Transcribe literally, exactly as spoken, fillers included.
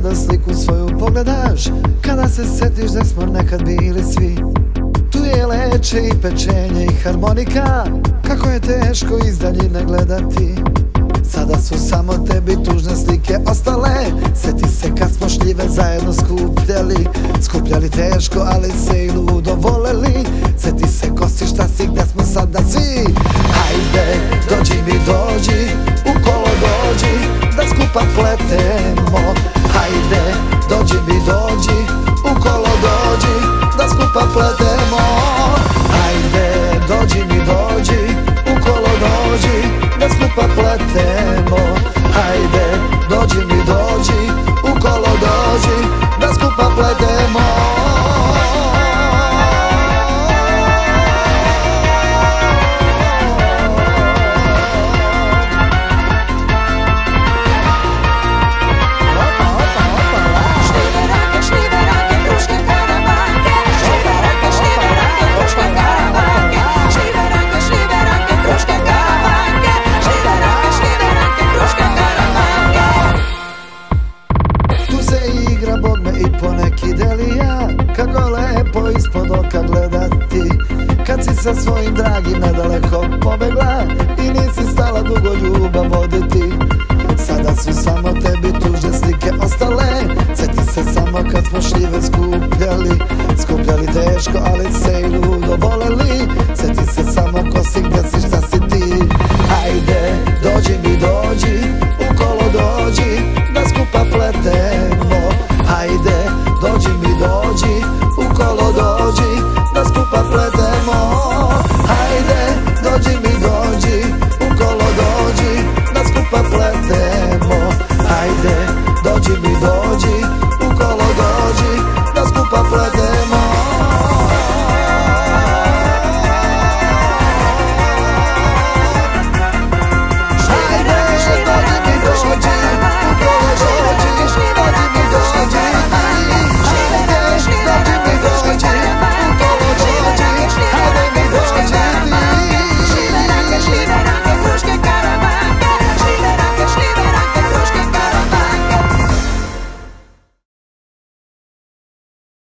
kada sliku svoju pogledaš, kada se setiš da smo nekad bili svi. Tu je leče i pečenje i harmonika, kako je teško iz daljine gledati. Sada su samo tebi tužne slike ostale, sjeti se kad smo šljive zajedno skupljali. Skupljali teško, ali se i ludo voleli. Sjeti se ko si, šta si, gde smo sada svi. Hajde, dođi mi dođi, u kolo dođi, da skupa pletemo. Hajde, dođi mi dođi, u kolo dođi, da skupa pletemo. Hajde, dođi mi dođi, u kolo dođi, da skupa pletemo. Hajde, dođi mi dođi, u kolo dođi, da skupa pletemo.